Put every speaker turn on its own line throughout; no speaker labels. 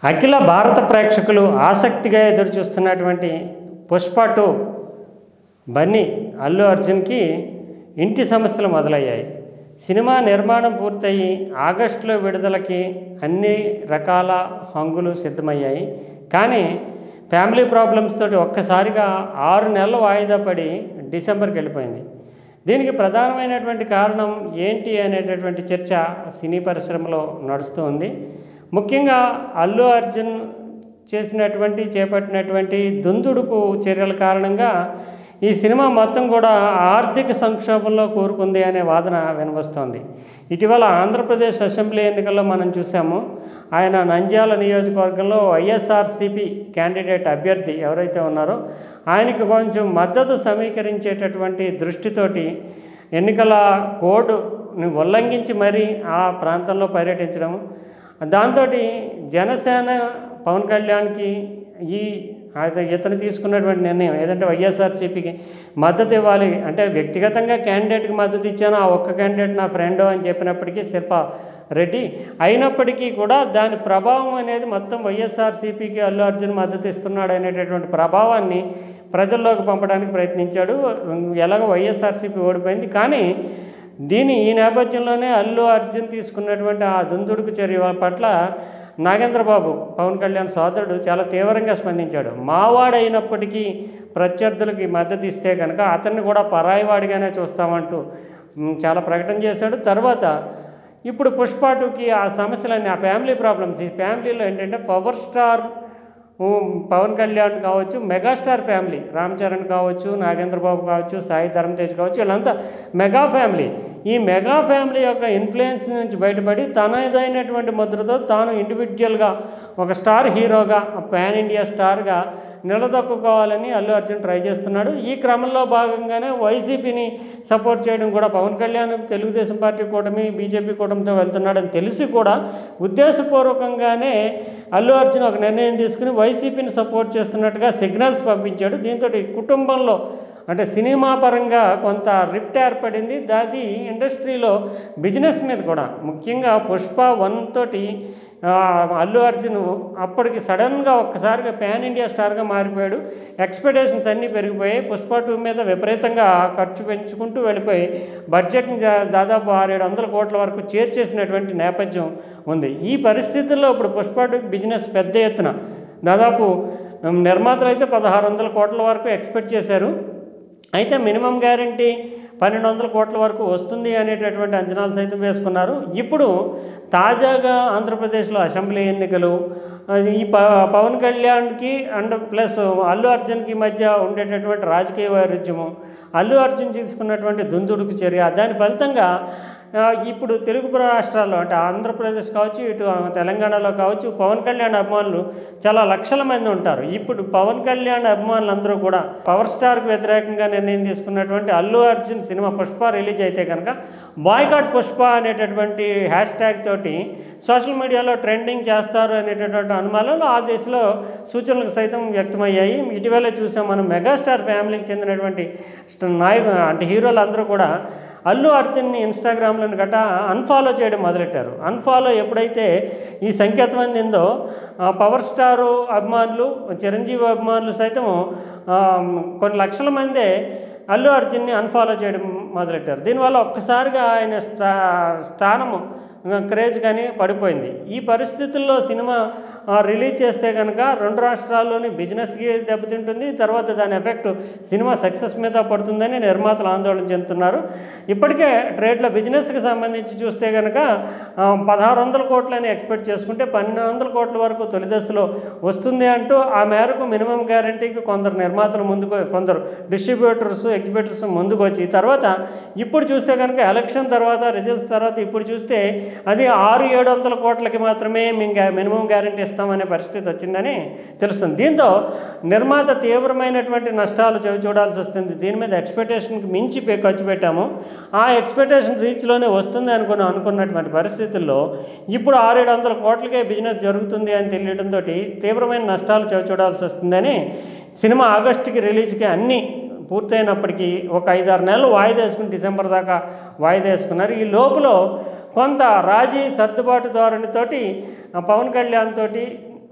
అఖిల భారత ప్రేక్షకులు ఆసక్తిగా ఎదురుచూస్తున్నటువంటి పుష్ప 2 బన్నీ అల్లు అర్జున్కి ఇంటి సమస్యలు మొదలయ్యాయి. సినిమా నిర్మాణం పూర్తయి ఆగస్టులో విడుదలకి అన్ని రకాల హంగులు సిద్ధమయ్యాయి. కానీ ఫ్యామిలీ ప్రాబ్లమ్స్ తోటి ఒక్కసారిగా 6 నెలలు వాయిదా పడి డిసెంబర్కి వెళ్ళిపోయింది. దీనికి ప్రధానమైనటువంటి కారణం ఏంటి అనేటటువంటి చర్చ సినీ పరిశ్రమలో నడుస్తూ ఉంది. ముఖ్యంగా అల్లు అర్జున్ చేపట్టినటువంటి దుందుడుకు చర్యల కారణంగా ఈ సినిమా మొత్తం కూడా ఆర్థిక సంక్షోభంలో కూరుకుంది అనే వాదన వినవస్తోంది. ఇటీవల ఆంధ్రప్రదేశ్ అసెంబ్లీ ఎన్నికల్లో మనం చూసాము. ఆయన నంద్యాల నియోజకవర్గంలో వైఎస్ఆర్సీపీ క్యాండిడేట్ అభ్యర్థి ఎవరైతే ఉన్నారో ఆయనకి కొంచెం మద్దతు సమీకరించేటటువంటి దృష్టితోటి ఎన్నికల కోడ్ని ఉల్లంఘించి మరీ ఆ ప్రాంతంలో పర్యటించడం, దాంతో జనసేన పవన్ కళ్యాణ్కి ఇతను తీసుకున్నటువంటి నిర్ణయం ఏదంటే వైఎస్ఆర్సీపీకి మద్దతు ఇవ్వాలి అంటే వ్యక్తిగతంగా క్యాండిడేట్కి మద్దతు ఇచ్చాను, ఆ ఒక్క క్యాండిడేట్ నా ఫ్రెండ్ అని చెప్పినప్పటికీ శిల్పా రెడ్డి అయినప్పటికీ కూడా దాని ప్రభావం అనేది మొత్తం వైఎస్ఆర్సీపీకి అల్లు అర్జున్ మద్దతు ఇస్తున్నాడు అనేటటువంటి ప్రభావాన్ని ప్రజల్లోకి పంపడానికి ప్రయత్నించాడు. ఎలాగో వైఎస్ఆర్సీపీ ఓడిపోయింది. కానీ ఈ నేపథ్యంలోనే అల్లు అర్జున్ తీసుకున్నటువంటి ఆ దుందుడుకు చర్య పట్ల నాగేంద్రబాబు పవన్ కళ్యాణ్ సోదరుడు చాలా తీవ్రంగా స్పందించాడు. మావాడైనప్పటికీ ప్రత్యర్థులకి మద్దతు ఇస్తే కనుక అతన్ని కూడా పరాయివాడిగానే చూస్తామంటూ చాలా ప్రకటన చేశాడు. తర్వాత ఇప్పుడు పుష్ప 2కి ఆ సమస్యలన్నీ ఆ ఫ్యామిలీ ప్రాబ్లమ్స్, ఈ ఫ్యామిలీలో ఏంటంటే పవర్ స్టార్ పవన్ కళ్యాణ్ కావచ్చు, మెగాస్టార్ ఫ్యామిలీ రామ్ చరణ్ కావచ్చు, నాగేంద్రబాబు కావచ్చు, సాయి ధరమ్ తేజ్ కావచ్చు, వీళ్ళంతా మెగా ఫ్యామిలీ. ఈ మెగా ఫ్యామిలీ యొక్క ఇన్ఫ్లుయెన్స్ నుంచి బయటపడి తనదైనటువంటి ముద్రతో తాను ఇండివిజువల్గా ఒక స్టార్ హీరోగా పాన్ ఇండియా స్టార్గా నిలదొక్కుకోవాలని అల్లు అర్జున్ ట్రై చేస్తున్నాడు. ఈ క్రమంలో భాగంగానే వైసీపీని సపోర్ట్ చేయడం కూడా పవన్ కళ్యాణ్ తెలుగుదేశం పార్టీ కూటమి బీజేపీ కూటమితో వెళ్తున్నాడని తెలిసి కూడా ఉద్దేశపూర్వకంగానే అల్లు అర్జున్ ఒక నిర్ణయం తీసుకుని వైసీపీని సపోర్ట్ చేస్తున్నట్టుగా సిగ్నల్స్ పంపించాడు. దీంతో కుటుంబంలో అంటే సినిమా పరంగా కొంత రిఫ్ట్ ఏర్పడింది. దాది ఇండస్ట్రీలో బిజినెస్ మీద కూడా ముఖ్యంగా పుష్ప 1 తోటి అల్లు అర్జున్ అప్పటికి సడన్గా ఒక్కసారిగా పాన్ ఇండియా స్టార్గా మారిపోయాడు. ఎక్స్పెక్టేషన్స్ అన్నీ పెరిగిపోయాయి. పుష్ప 2 మీద విపరీతంగా ఖర్చు పెంచుకుంటూ వెళ్ళిపోయి బడ్జెట్ని దాదాపు 600-700 కోట్ల వరకు చేర్చేసినటువంటి నేపథ్యం ఉంది. ఈ పరిస్థితుల్లో ఇప్పుడు పుష్ప 2 బిజినెస్ పెద్ద ఎత్తున దాదాపు నిర్మాతలు అయితే 1600 కోట్ల వరకు ఎక్స్పెక్ట్ చేశారు. అయితే మినిమం గ్యారంటీ 1200 కోట్ల వరకు వస్తుంది అనేటటువంటి అంచనాలు సైతం వేసుకున్నారు. ఇప్పుడు తాజాగా ఆంధ్రప్రదేశ్లో అసెంబ్లీ ఎన్నికలు, ఈ పవన్ కళ్యాణ్కి అండ్ ప్లస్ అల్లు అర్జున్కి మధ్య ఉండేటటువంటి రాజకీయ వైరుధ్యము, అల్లు అర్జున్ తీసుకున్నటువంటి దుందుడుకు చర్య, దాని ఫలితంగా ఇప్పుడు తెలుగు రాష్ట్రాల్లో అంటే ఆంధ్రప్రదేశ్ కావచ్చు, ఇటు తెలంగాణలో కావచ్చు పవన్ కళ్యాణ్ అభిమానులు చాలా లక్షల మంది ఉంటారు. ఇప్పుడు పవన్ కళ్యాణ్ అభిమానులందరూ కూడా పవర్ స్టార్కి వ్యతిరేకంగా నిర్ణయం తీసుకున్నటువంటి అల్లు అర్జున్ సినిమా పుష్ప రిలీజ్ అయితే కనుక బాయ్కాట్ పుష్ప అనేటటువంటి హ్యాష్ ట్యాగ్ తోటి సోషల్ మీడియాలో ట్రెండింగ్ చేస్తారు అనేటటువంటి అనుమానాలు ఆ దిశలో సూచనలకు సైతం వ్యక్తమయ్యాయి. ఇటీవల చూసాం మనం మెగాస్టార్ ఫ్యామిలీకి చెందినటువంటి అంటే హీరోలు అందరూ కూడా అల్లు అర్జున్ని ఇన్స్టాగ్రామ్లో గట్టా అన్ఫాలో చేయడం మొదలెట్టారు. అన్ఫాలో ఎప్పుడైతే ఈ సంకేతం అందిందో పవర్ స్టారు అభిమానులు, చిరంజీవి అభిమానులు సైతం కొన్ని లక్షల మందే అల్లు అర్జున్ని అన్ఫాలో చేయడం మొదలెట్టారు. దీనివల్ల ఒక్కసారిగా ఆయన స్థానము క్రేజ్ కానీ పడిపోయింది. ఈ పరిస్థితుల్లో సినిమా రిలీజ్ చేస్తే కనుక 2 రాష్ట్రాల్లోని బిజినెస్కి దెబ్బతింటుంది. తర్వాత దాని ఎఫెక్ట్ సినిమా సక్సెస్ మీద పడుతుందని నిర్మాతలు ఆందోళన చెందుతున్నారు. ఇప్పటికే ట్రేడ్లో బిజినెస్కి సంబంధించి చూస్తే కనుక 1600 కోట్లని ఎక్స్పెక్ట్ చేసుకుంటే 1200 కోట్ల వరకు తొలి దశలో వస్తుంది అంటూ ఆ మేరకు మినిమం గ్యారంటీకి కొందరు నిర్మాతలు కొందరు డిస్ట్రిబ్యూటర్స్ ఎగ్జిబిటర్స్ ముందుకు వచ్చి తర్వాత ఇప్పుడు చూస్తే కనుక ఎలక్షన్ తర్వాత రిజల్ట్స్ తర్వాత ఇప్పుడు చూస్తే అది 600-700 కోట్లకి మాత్రమే మినిమం గ్యారంటీ ఇస్తామనే పరిస్థితి వచ్చిందని తెలుస్తుంది. దీంతో నిర్మాత తీవ్రమైనటువంటి నష్టాలు చూడాల్సి వస్తుంది. దీని మీద ఎక్స్పెక్టేషన్కి మించి ఖర్చు పెట్టాము, ఆ ఎక్స్పెక్టేషన్ రీచ్లోనే వస్తుంది అనుకున్నటువంటి పరిస్థితుల్లో ఇప్పుడు 600-700 కోట్లకే బిజినెస్ జరుగుతుంది అని తెలియడంతో తీవ్రమైన నష్టాలు చూడాల్సి వస్తుందని సినిమా ఆగస్టుకి రిలీజ్కి అన్నీ పూర్తయినప్పటికీ ఒక 5-6 నెలలు వాయిదా వేసుకుని డిసెంబర్ దాకా వాయిదా వేసుకున్నారు. ఈ లోపల కొంత రాజీ సర్దుబాటు ధోరణితోటి పవన్ కళ్యాణ్ తోటి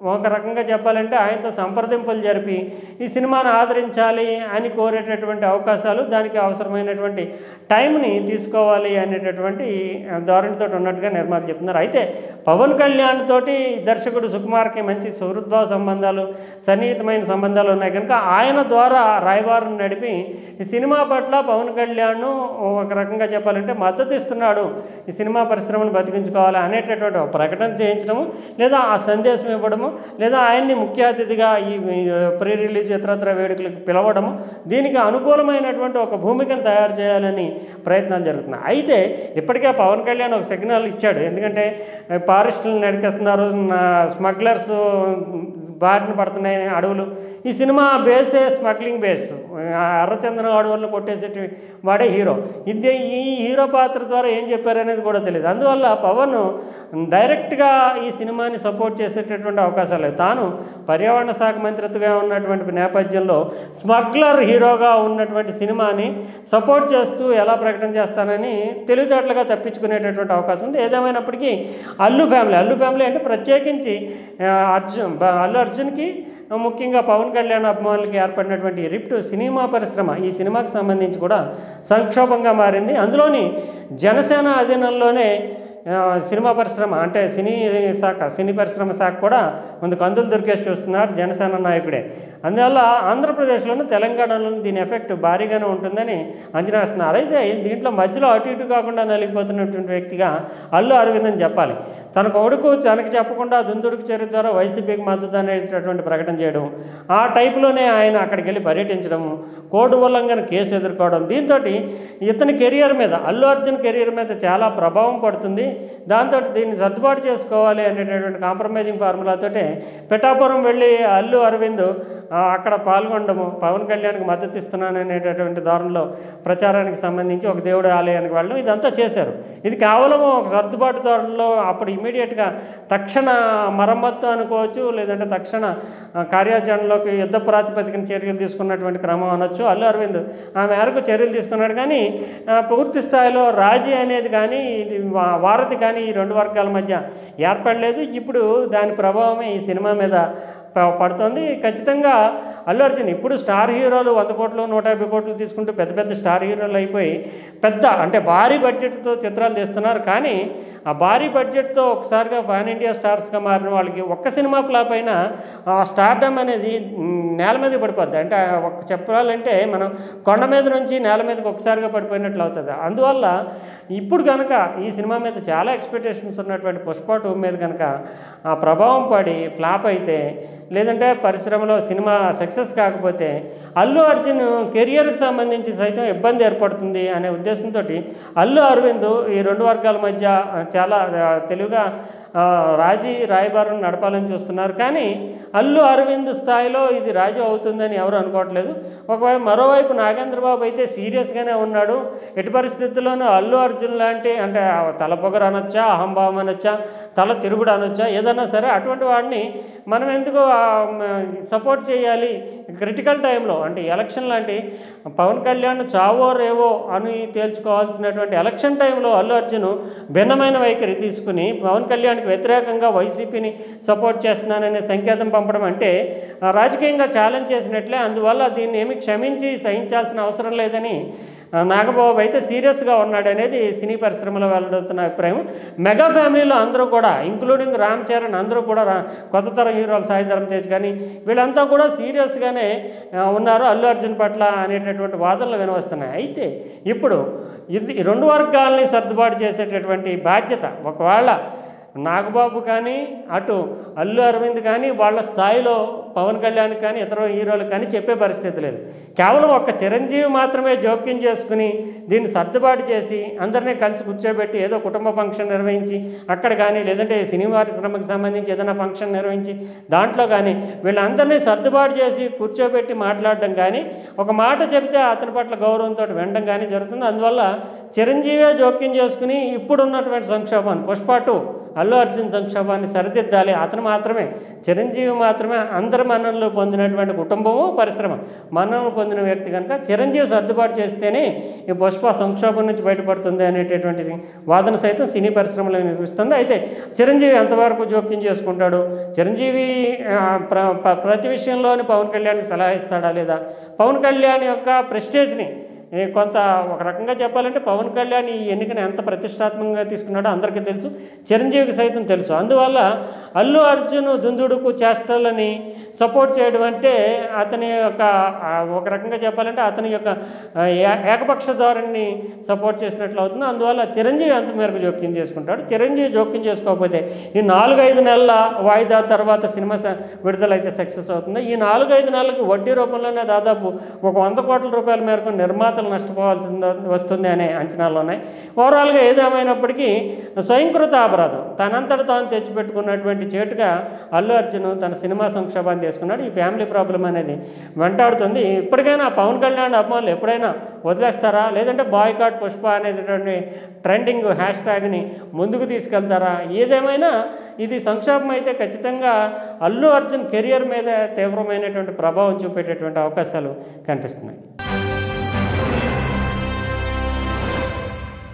ఒక రకంగా చెప్పాలంటే ఆయనతో సంప్రదింపులు జరిపి ఈ సినిమాను ఆదరించాలి అని కోరేటటువంటి అవకాశాలు, దానికి అవసరమైనటువంటి టైంని తీసుకోవాలి అనేటటువంటి ధోరణితో ఉన్నట్టుగా నిర్మాత చెప్తున్నారు. అయితే పవన్ కళ్యాణ్ తోటి దర్శకుడు సుకుమార్కి మంచి సుహృద్భావ సంబంధాలు, సన్నిహితమైన సంబంధాలు ఉన్నాయి కనుక ఆయన ద్వారా రాయబారం నడిపి ఈ సినిమా పట్ల పవన్ కళ్యాణ్ ఒక రకంగా చెప్పాలంటే మద్దతు ఇస్తున్నాడు, ఈ సినిమా పరిశ్రమను బతికించుకోవాలి అనేటటువంటి ఒక ప్రకటన చేయించడము, లేదా ఆ సందేశం ఇవ్వడము, లేదా ఆయన్ని ముఖ్య అతిథిగా ఈ ప్రీ రిలీజ్ ఇతరత్ర వేడుకలకు పిలవడము, దీనికి అనుకూలమైనటువంటి ఒక భూమికను తయారు చేయాలని ప్రయత్నాలు జరుగుతున్నాయి. అయితే ఇప్పటికే పవన్ కళ్యాణ్ ఒక సిగ్నల్ ఇచ్చాడు. ఎందుకంటే ఫారెస్టులను నడికేస్తున్నారు, స్మగ్లర్స్ బారిన పడుతున్నాయి అడవులు. ఈ సినిమా బేసే స్మగ్లింగ్ బేస్, ఎర్రచందనం అడవులను కొట్టేసేటి వాడే హీరో. ఈ హీరో పాత్ర ద్వారా ఏం చెప్పారనేది కూడా తెలియదు. అందువల్ల పవన్ డైరెక్ట్గా ఈ సినిమాని సపోర్ట్ చేసేటటువంటి అవకాశాలు లేవు. తాను పర్యావరణ శాఖ మంత్రిత్వగా ఉన్నటువంటి నేపథ్యంలో స్మగ్లర్ హీరోగా ఉన్నటువంటి సినిమాని సపోర్ట్ చేస్తూ ఎలా ప్రకటన చేస్తానని తెలివితేటలుగా తప్పించుకునేటటువంటి అవకాశం ఉంది. ఏదేమైనప్పటికీ అల్లు ఫ్యామిలీ అంటే ప్రత్యేకించి అల్లు అర్జున్కి, ముఖ్యంగా పవన్ కళ్యాణ్ అభిమానులకి ఏర్పడినటువంటి రిఫ్ట్ సినిమా పరిశ్రమ ఈ సినిమాకి సంబంధించి కూడా సంక్షోభంగా మారింది. అందులోని జనసేన అధీనంలోనే సినిమా పరిశ్రమ అంటే సినీ పరిశ్రమ శాఖ కూడా ముందు కందులు దొరికేసి చూస్తున్నారు జనసేన నాయకుడే. అందువల్ల ఆంధ్రప్రదేశ్లోనూ తెలంగాణలోనూ దీని ఎఫెక్ట్ భారీగానే ఉంటుందని అంచనా వేస్తున్నారు. అయితే దీంట్లో మధ్యలో అటు ఇటు కాకుండా నలిగిపోతున్నటువంటి వ్యక్తిగా అల్లు అరవింద్ అని చెప్పాలి. తన కొడుకు తనకు చెప్పకుండా దుందుడుకు చర్య ద్వారా వైసీపీకి మద్దతు అనేటటువంటి ప్రకటన చేయడం, ఆ టైపులోనే ఆయన అక్కడికి వెళ్ళి పర్యటించడం, కోడ్ ఉల్లంఘన కేసు ఎదుర్కోవడం, దీంతో ఇతని కెరియర్ మీద, అల్లు అర్జున్ కెరియర్ మీద చాలా ప్రభావం పడుతుంది. దాంతో దీన్ని సర్దుబాటు చేసుకోవాలి అనేటటువంటి కాంప్రమైజింగ్ ఫార్ములాతోటే పిఠాపురం వెళ్ళి అల్లు అరవింద్ అక్కడ పాల్గొనడము, పవన్ కళ్యాణ్కి మద్దతు ఇస్తున్నాను అనేటటువంటి ధోరణిలో ప్రచారానికి సంబంధించి ఒక దేవుడి ఆలయానికి వెళ్ళడం, ఇదంతా చేశారు. ఇది కేవలం ఒక సర్దుబాటు ధోరణిలో అప్పుడు ఇమీడియట్గా తక్షణ మరమ్మత్తు అనుకోవచ్చు, లేదంటే తక్షణ కార్యాచరణలోకి యుద్ధ ప్రాతిపదికన చర్యలు తీసుకున్నటువంటి క్రమం అనొచ్చు. అల్లు అరవింద్ ఆ మేరకు చర్యలు తీసుకున్నాడు. కానీ పూర్తి స్థాయిలో రాజీ అనేది కానీ వారధి కానీ ఈ రెండు వర్గాల మధ్య ఏర్పడలేదు. ఇప్పుడు దాని ప్రభావమే ఈ సినిమా మీద పడుతుంది. ఖచ్చితంగా అల్లు అర్జున్ ఇప్పుడు స్టార్ హీరోలు 100 కోట్లు 150 కోట్లు తీసుకుంటూ పెద్ద పెద్ద స్టార్ హీరోలు అయిపోయి అంటే భారీ బడ్జెట్తో చిత్రాలు తీస్తున్నారు. కానీ ఆ భారీ బడ్జెట్తో ఒకసారిగా పాన్ ఇండియా స్టార్స్గా మారిన వాళ్ళకి ఒక్క సినిమా ఫ్లాప్ అయినా ఆ స్టార్డమ్ అనేది నేల మీద పడిపోద్ది. అంటే చెప్పాలంటే మనం కొండ మీద నుంచి నేల మీదకి ఒకసారిగా పడిపోయినట్లు అవుతుంది. అందువల్ల ఇప్పుడు కనుక ఈ సినిమా మీద చాలా ఎక్స్పెక్టేషన్స్ ఉన్నటువంటి పుష్ప 2 మీద కనుక ఆ ప్రభావం పడి ఫ్లాప్ అయితే, లేదంటే పరిశ్రమలో సినిమా సక్సెస్ కాకపోతే అల్లు అర్జున్ కెరియర్కి సంబంధించి సైతం ఇబ్బంది ఏర్పడుతుంది అనే ఉద్దేశంతో అల్లు అరవింద్ ఈ రెండు వర్గాల మధ్య చాలా తెలివిగా రాయబారం నడపాలని చూస్తున్నారు. కానీ అల్లు అరవింద్ స్థాయిలో ఇది రాజీ అవుతుందని ఎవరు అనుకోవట్లేదు. మరోవైపు నాగేంద్రబాబు అయితే సీరియస్గానే ఉన్నాడు. ఎటు పరిస్థితుల్లోనూ అల్లు అర్జున్ లాంటి అంటే తల పొగరు అనొచ్చా, అహంభావం అనొచ్చా, తల తిరుగుడు అనొచ్చా, ఏదన్నా సరే అటువంటి వాడిని మనం ఎందుకు సపోర్ట్ చేయాలి క్రిటికల్ టైంలో, అంటే ఎలక్షన్ లాంటి పవన్ కళ్యాణ్ చావో రేవో అని తేల్చుకోవాల్సినటువంటి ఎలక్షన్ టైంలో అల్లు అర్జున్ భిన్నమైన వైఖరి తీసుకుని పవన్ కళ్యాణ్కి వ్యతిరేకంగా వైసీపీని సపోర్ట్ చేస్తున్నాననే సంకేతం పంపడం అంటే రాజకీయంగా ఛాలెంజ్ చేసినట్లే. అందువల్ల దీన్ని ఏమి క్షమించి సహించాల్సిన అవసరం లేదని నాగబాబు అయితే సీరియస్గా ఉన్నాడనేది సినీ పరిశ్రమలో వెల్లడవుతున్న అభిప్రాయం. మెగా ఫ్యామిలీలో అందరూ కూడా ఇంక్లూడింగ్ రామ్ చరణ్ అందరూ కూడా కొత్త తరం హీరోలు సాయి ధరమ్ తేజ్ కానీ వీళ్ళంతా కూడా సీరియస్గానే ఉన్నారు అల్లు అర్జున్ పట్ల అనేటటువంటి వాదనలు వినవస్తున్నాయి. అయితే ఇప్పుడు ఇది రెండు వర్గాలని సర్దుబాటు చేసేటటువంటి బాధ్యత ఒకవేళ నాగబాబు కానీ అటు అల్లు అరవింద్ కానీ వాళ్ళ స్థాయిలో పవన్ కళ్యాణ్ కానీ ఇతర హీరోలు కానీ చెప్పే పరిస్థితి లేదు. కేవలం ఒక చిరంజీవి మాత్రమే జోక్యం చేసుకుని దీన్ని సర్దుబాటు చేసి అందరినీ కలిసి కూర్చోబెట్టి ఏదో కుటుంబ ఫంక్షన్ నిర్వహించి అక్కడ కానీ, లేదంటే సినిమా పరిశ్రమకు సంబంధించి ఏదైనా ఫంక్షన్ నిర్వహించి దాంట్లో కానీ వీళ్ళందరినీ సర్దుబాటు చేసి కూర్చోబెట్టి మాట్లాడడం కానీ, ఒక మాట చెబితే అతని పట్ల గౌరవంతో వినడం కానీ జరుగుతుంది. అందువల్ల చిరంజీవే జోక్యం చేసుకుని ఇప్పుడున్నటువంటి సంక్షోభాన్ని పుష్ప 2 అల్లు అర్జున్ సంక్షోభాన్ని సరిదిద్దాలి. అతను మాత్రమే, చిరంజీవి మాత్రమే అందరి మన్ననలు పొందినటువంటి కుటుంబము, పరిశ్రమ మన్ననలు పొందిన వ్యక్తి కనుక చిరంజీవి సర్దుబాటు చేస్తేనే ఈ పుష్ప సంక్షోభం నుంచి బయటపడుతుంది అనేటటువంటి వాదన సైతం సినీ పరిశ్రమలో వినిపిస్తుంది. అయితే చిరంజీవి ఎంతవరకు జోక్యం చేసుకుంటాడు, చిరంజీవి ప్రతి విషయంలోని పవన్ కళ్యాణ్కి సలహా ఇస్తాడా లేదా, పవన్ కళ్యాణ్ యొక్క ప్రెస్టేజ్ని కొంత ఒక రకంగా చెప్పాలంటే పవన్ కళ్యాణ్ ఈ ఎన్నికను ఎంత ప్రతిష్టాత్మకంగా తీసుకున్నాడో అందరికీ తెలుసు, చిరంజీవికి సైతం తెలుసు. అందువల్ల అల్లు అర్జున్ దుందుడుకు చేష్టలని సపోర్ట్ చేయడం అంటే అతని యొక్క ఒక రకంగా చెప్పాలంటే అతని యొక్క ఏకపక్ష ధోరణిని సపోర్ట్ చేసినట్లు అవుతుంది. అందువల్ల చిరంజీవి ఎంత మేరకు జోక్యం చేసుకుంటాడు, చిరంజీవి జోక్యం చేసుకోకపోతే ఈ 4-5 నెలల వాయిదా తర్వాత సినిమా విడుదలైతే సక్సెస్ అవుతుంది. ఈ 4-5 నెలలకు వడ్డీ రూపంలోనే దాదాపు ఒక 100 కోట్ల రూపాయల మేరకు నిర్మాతలు నష్టపోవాల్సి వస్తుంది అనే అంచనాలు ఉన్నాయి. ఓవరాల్గా ఏదేమైనప్పటికీ స్వయంకృత అపరాధం, తనంతట తాను తెచ్చిపెట్టుకున్నటువంటి చేటుగా అల్లు అర్జున్ తన సినిమా సంక్షోభాన్ని తీసుకున్నాడు. ఈ ఫ్యామిలీ ప్రాబ్లం అనేది వెంటాడుతుంది. ఇప్పటికైనా పవన్ కళ్యాణ్ అభిమానులు ఎప్పుడైనా వదిలేస్తారా, లేదంటే బాయ్కాట్ పుష్ప అనేటటువంటి ట్రెండింగ్ హ్యాష్ ట్యాగ్ని ముందుకు తీసుకెళ్తారా? ఏదేమైనా ఇది సంక్షోభం అయితే ఖచ్చితంగా అల్లు అర్జున్ కెరియర్ మీద తీవ్రమైనటువంటి ప్రభావం చూపేటటువంటి అవకాశాలు కనిపిస్తున్నాయి.